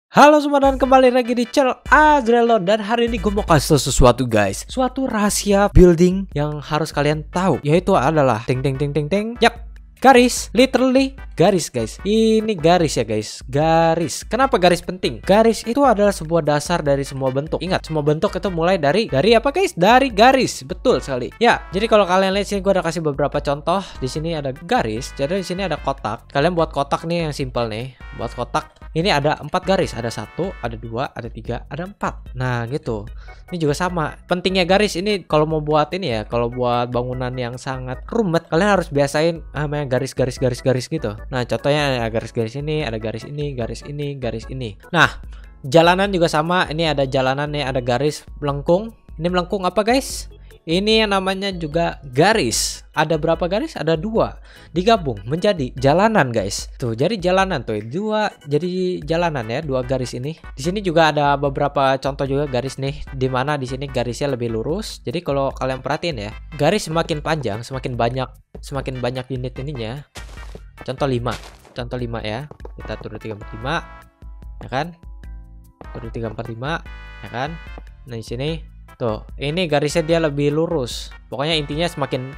Halo semua dan kembali lagi di channel Azrelon. Dan hari ini gue mau kasih tau sesuatu guys, suatu rahasia building yang harus kalian tahu, yaitu adalah yap, garis, literally garis guys. Ini garis ya guys, garis. Kenapa garis penting? Garis itu adalah sebuah dasar dari semua bentuk. Ingat, semua bentuk itu mulai dari apa guys? Dari garis. Betul sekali. Ya, jadi kalau kalian lihat sini gue udah kasih beberapa contoh. Di sini ada garis, jadi di sini ada kotak. Kalian buat kotak nih yang simple nih. Buat kotak ini ada 4 garis, ada 1, ada 2, ada 3, ada 4. Nah gitu. Ini juga sama. Pentingnya garis ini kalau mau buat ini ya, kalau buat bangunan yang sangat rumit, kalian harus biasain namanya garis gitu. Nah contohnya ada garis-garis ini, ada garis ini, garis ini, garis ini. Nah jalanan juga sama. Ini ada jalanan nih, ada garis melengkung. Ini melengkung apa guys? Ini yang namanya juga garis. Ada berapa garis? Ada 2. Digabung menjadi jalanan guys. Tuh jadi jalanan tuh 2 jadi jalanan ya, 2 garis ini. Di sini juga ada beberapa contoh juga garis nih, dimana di sini garisnya lebih lurus. Jadi kalau kalian perhatiin ya, garis semakin panjang, semakin banyak unit ininya. Contoh 5 ya. Kita turun 345 ya kan? Turun 345 ya kan? Nah di sini tuh, ini garisnya dia lebih lurus. Pokoknya intinya semakin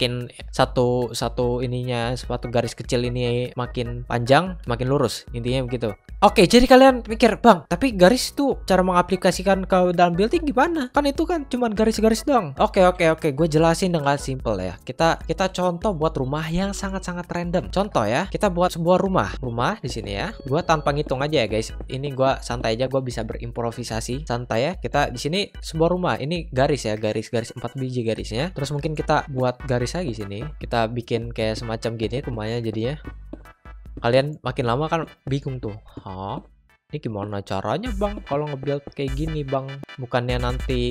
satu ininya, suatu garis kecil ini makin panjang, makin lurus. Intinya begitu. Oke, jadi kalian mikir, "Bang, tapi garis itu cara mengaplikasikan ke dalam building gimana? Kan itu kan cuman garis-garis doang." Oke, gue jelasin dengan simple ya. Kita contoh buat rumah yang sangat-sangat random. Contoh ya, kita buat sebuah rumah di sini ya. Gua tanpa ngitung aja ya, guys. Ini gua santai aja, gua bisa berimprovisasi. Santai ya. Kita di sini sebuah rumah. Ini garis ya, garis 4 biji garisnya. Terus mungkin kita buat garis lagi sini. Kita bikin kayak semacam gini rumahnya jadinya. Kalian makin lama kan bingung tuh. Hah? Ini gimana caranya bang kalau nge-build kayak gini bang? Bukannya nanti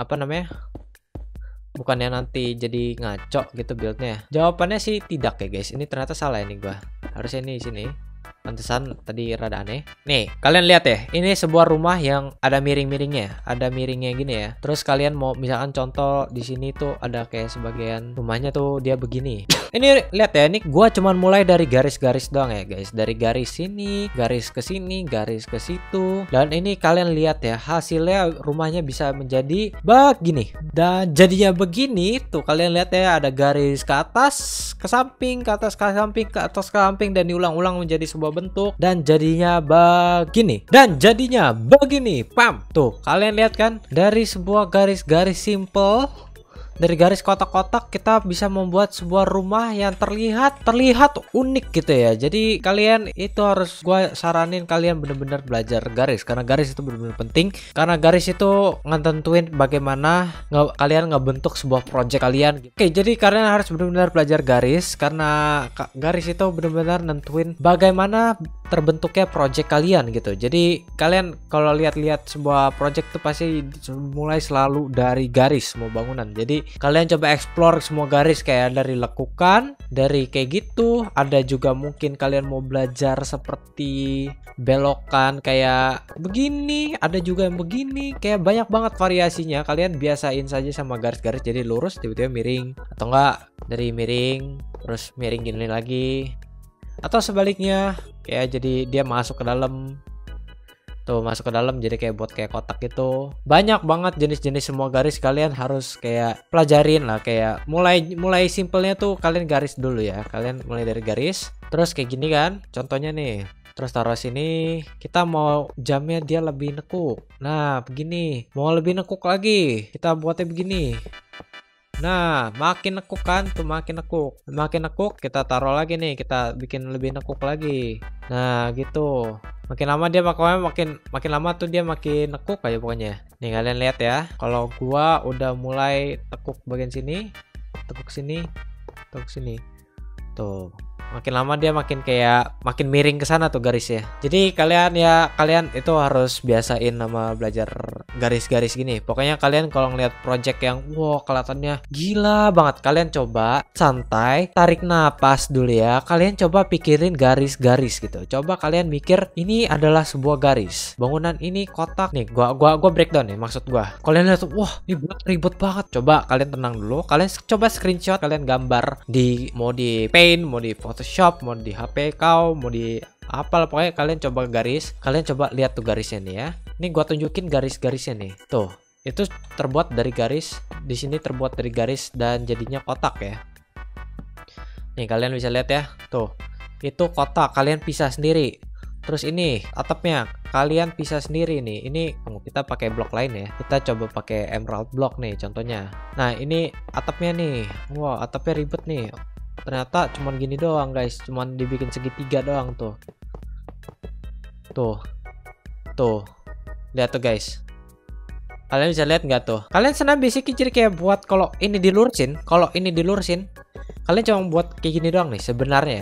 Bukannya nanti jadi ngaco gitu buildnya? Jawabannya sih tidak ya guys. Ini ternyata salah ini gua. Harusnya ini di sini. Pantesan tadi rada aneh. Nih, kalian lihat ya. Ini sebuah rumah yang ada miring-miringnya. Ada miringnya gini ya. Terus kalian mau misalkan contoh di sini tuh ada kayak sebagian rumahnya tuh dia begini. Ini lihat ya, ini gua cuman mulai dari garis-garis doang ya, guys. Dari garis sini, garis ke sini, garis ke situ. Dan ini kalian lihat ya, hasilnya rumahnya bisa menjadi begini. Dan jadinya begini tuh kalian lihat ya, ada garis ke atas, ke samping, ke atas, ke samping, ke atas, ke samping, dan diulang-ulang menjadi sebuah bentuk dan jadinya begini. Pam. Tuh, kalian lihat kan? Dari sebuah garis-garis simple, dari garis kotak-kotak kita bisa membuat sebuah rumah yang terlihat unik gitu ya. Jadi kalian itu harus gue saranin kalian bener-bener belajar garis, karena garis itu bener-bener penting. Karena garis itu ngetentuin bagaimana kalian ngebentuk sebuah project kalian. Oke, jadi kalian harus benar-benar belajar garis, karena garis itu benar-benar nentuin bagaimana terbentuknya project kalian gitu. Jadi kalian kalau lihat-lihat sebuah project tuh pasti mulai selalu dari garis semua bangunan. Jadi kalian coba explore semua garis, kayak dari lekukan, dari kayak gitu. Ada juga mungkin kalian mau belajar seperti belokan kayak begini, ada juga yang begini, kayak banyak banget variasinya. Kalian biasain saja sama garis-garis, jadi lurus tiba-tiba miring, atau enggak dari miring terus miring gini lagi, atau sebaliknya kayak jadi dia masuk ke dalam. Tuh, masuk ke dalam jadi kayak buat kayak kotak gitu. Banyak banget jenis-jenis semua garis, kalian harus kayak pelajarin lah. Kayak mulai simpelnya tuh kalian garis dulu ya. Kalian mulai dari garis, terus kayak gini kan contohnya nih. Terus taruh sini. Kita mau jamnya dia lebih nekuk. Nah begini. Mau lebih nekuk lagi, kita buatnya begini. Nah, makin nekuk kan tuh, makin nekuk kita taruh lagi nih, kita bikin lebih nekuk lagi. Nah gitu, makin lama dia makin lama tuh dia makin nekuk aja pokoknya. Nih kalian lihat ya, kalau gua udah mulai tekuk bagian sini, tekuk sini, tekuk sini, tuh makin lama dia makin miring ke sana tuh garisnya. Jadi kalian itu harus biasain nama belajar garis-garis gini. Pokoknya kalian kalau ngeliat project yang kelihatannya gila banget, kalian coba santai, tarik napas dulu ya. Kalian coba pikirin garis-garis gitu. Coba kalian mikir ini adalah sebuah garis. Bangunan ini kotak nih. Gua breakdown nih, maksud gua. Kalian lihat, ini ribet banget. Coba kalian tenang dulu. Kalian coba screenshot, kalian gambar mau di Paint, mau di Photoshop, mau di HP kau, mau di Apalah pokoknya kalian coba garis, kalian coba lihat tuh garisnya nih ya. Ini gua tunjukin garis-garisnya nih. Tuh, itu terbuat dari garis, di sini terbuat dari garis dan jadinya kotak ya. Nih kalian bisa lihat ya. Tuh. Itu kotak, kalian pisah sendiri. Terus ini atapnya kalian pisah sendiri nih. Ini kita pakai blok lain ya. Kita coba pakai emerald block nih contohnya. Nah, ini atapnya nih. Wah, atapnya ribet nih. Ternyata cuman gini doang guys, cuman dibikin segitiga doang tuh. Tuh. Lihat tuh guys. Kalian bisa lihat nggak tuh? Kalian senang basic jadi kayak buat kalau ini dilurusin, kalian cuma buat kayak gini doang nih sebenarnya.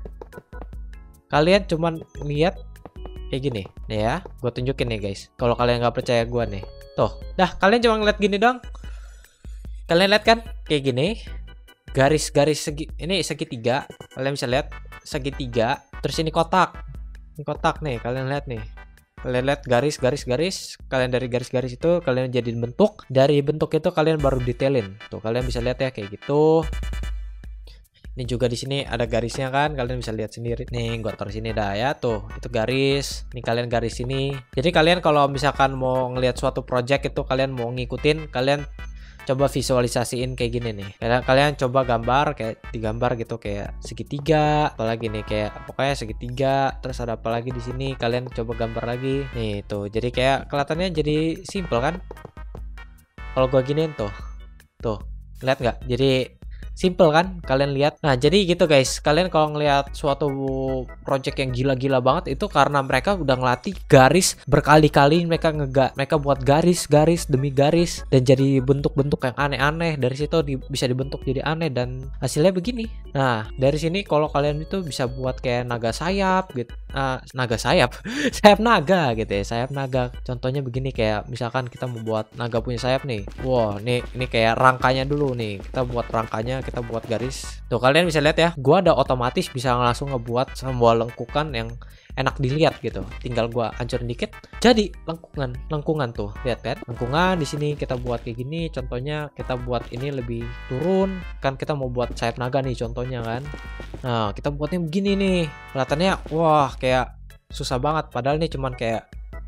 Kalian cuman lihat kayak gini nih ya. Gue tunjukin nih guys. Kalau kalian nggak percaya gue nih, tuh. Dah, kalian cuma ngeliat gini doang. Kalian lihat kan? Kayak gini. Garis-garis ini segitiga. Kalian bisa lihat segitiga. Terus ini kotak. Ini kotak nih. Kalian lihat nih. Kalian lihat garis. Kalian dari garis-garis itu kalian jadiin bentuk. Dari bentuk itu kalian baru detailin. Tuh, kalian bisa lihat ya kayak gitu. Ini juga di sini ada garisnya kan, kalian bisa lihat sendiri. Nih, gua taruh sini dah ya, tuh. Itu garis. Nih kalian garis sini. Jadi kalian kalau misalkan mau ngelihat suatu project itu kalian mau ngikutin, kalian coba visualisasiin kayak gini nih. Kalian coba gambar kayak digambar gitu kayak segitiga, apalagi nih kayak pokoknya segitiga, terus ada apa lagi di sini, kalian coba gambar lagi. Nih, tuh. Jadi kayak kelihatannya jadi simple kan? Kalau gua giniin tuh. Tuh. Lihat nggak? Jadi simple kan kalian lihat. Nah, jadi gitu guys. Kalian kalau ngelihat suatu project yang gila-gila banget itu karena mereka udah ngelatih garis berkali-kali. Mereka buat garis demi garis dan jadi bentuk-bentuk yang aneh-aneh. Dari situ bisa dibentuk jadi aneh dan hasilnya begini. Nah, dari sini kalau kalian itu bisa buat kayak naga sayap gitu. Naga sayap. Sayap naga gitu ya. Sayap naga. Contohnya begini kayak misalkan kita mau buat naga punya sayap nih. Wow, ini kayak rangkanya dulu nih. Kita buat rangkanya, kita buat garis. Tuh, kalian bisa lihat ya. Gua ada otomatis bisa langsung ngebuat sebuah lengkungan yang enak dilihat gitu. Tinggal gua hancurin dikit. Jadi lengkungan tuh. Lihat kan? Lengkungan di sini kita buat kayak gini. Contohnya kita buat ini lebih turun. Kan kita mau buat sayap naga nih contohnya kan. Nah, kita buatnya begini nih. Kelihatannya wah kayak susah banget. Padahal ini cuman kayak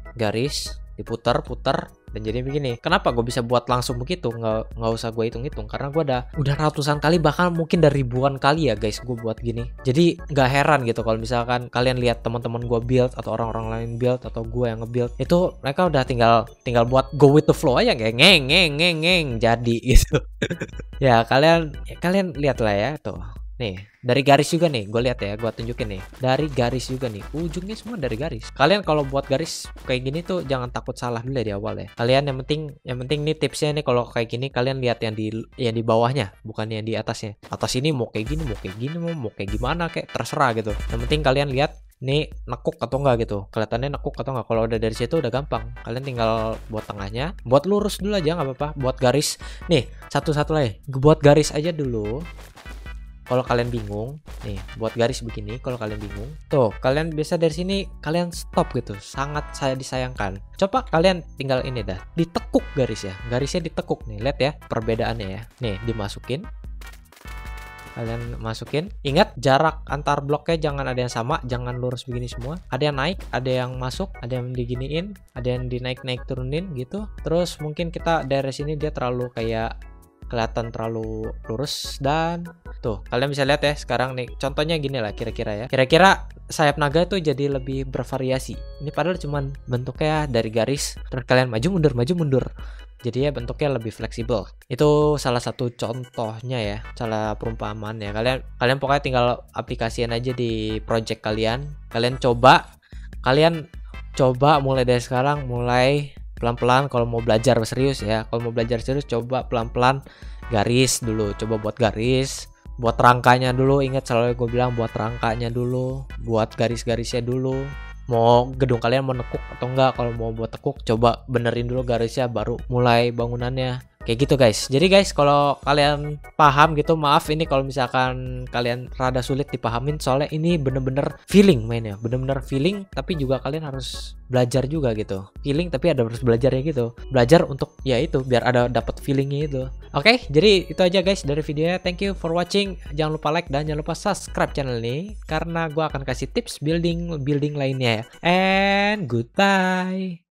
garis diputar-putar dan jadi begini. Kenapa gue bisa buat langsung begitu? Nggak usah gue hitung-hitung karena gue udah ratusan kali, bahkan mungkin dari ribuan kali ya guys gue buat gini. Jadi nggak heran gitu kalau misalkan kalian lihat teman-teman gue build atau orang-orang lain build atau gue yang nge-build itu mereka udah tinggal buat go with the flow aja kayak ngeng jadi gitu. Ya kalian lihat lah ya tuh. Nih, dari garis juga nih, gue lihat ya, gue tunjukin nih. Dari garis juga nih, ujungnya semua dari garis. Kalian kalau buat garis kayak gini tuh jangan takut salah dulu ya di awal ya. Kalian yang penting nih tipsnya nih kalau kayak gini kalian lihat yang di bawahnya, bukan yang di atasnya. Atas ini mau kayak gini, mau kayak gimana kayak terserah gitu. Yang penting kalian lihat nih nekuk atau enggak gitu. Kelihatannya nekuk atau enggak. Kalau udah dari situ udah gampang. Kalian tinggal buat tengahnya, buat lurus dulu aja nggak apa-apa. Buat garis. Nih, satu-satu lagi. Buat garis aja dulu. Kalau kalian bingung, nih buat garis begini. Kalau kalian bingung, tuh kalian biasa dari sini kalian stop gitu. Sangat saya disayangkan. Coba kalian tinggal ini dah, ditekuk garisnya. Garisnya ditekuk nih, lihat ya perbedaannya ya. Nih dimasukin, kalian masukin. Ingat jarak antar bloknya jangan ada yang sama, jangan lurus begini semua. Ada yang naik, ada yang masuk, ada yang diginiin, ada yang dinaik turunin gitu. Terus mungkin kita dari sini dia terlalu kayak kelihatan terlalu lurus dan tuh kalian bisa lihat ya sekarang nih contohnya gini lah kira-kira sayap naga itu jadi lebih bervariasi. Ini padahal cuman bentuknya dari garis terus kalian maju mundur jadi ya bentuknya lebih fleksibel. Itu salah satu contohnya ya, salah perumpamaan ya. Kalian pokoknya tinggal aplikasiin aja di project kalian coba mulai dari sekarang, mulai pelan-pelan. Kalau mau belajar serius ya, coba pelan-pelan garis dulu. Coba buat garis, buat rangkanya dulu. Ingat selalu gue bilang buat rangkanya dulu, buat garis-garisnya dulu. Mau gedung kalian mau nekuk atau enggak, kalau mau buat tekuk coba benerin dulu garisnya baru mulai bangunannya. Kayak gitu guys. Jadi guys, kalau kalian paham gitu, maaf ini kalau misalkan kalian rada sulit dipahamin, soalnya ini bener-bener feeling mainnya, bener-bener feeling, tapi juga kalian harus belajar juga gitu. Feeling tapi ada harus belajarnya gitu. Belajar untuk ya itu biar ada dapat feelingnya itu. Oke, jadi itu aja guys dari videonya. Thank you for watching. Jangan lupa like dan jangan lupa subscribe channel ini karena gua akan kasih tips building lainnya ya. And goodbye.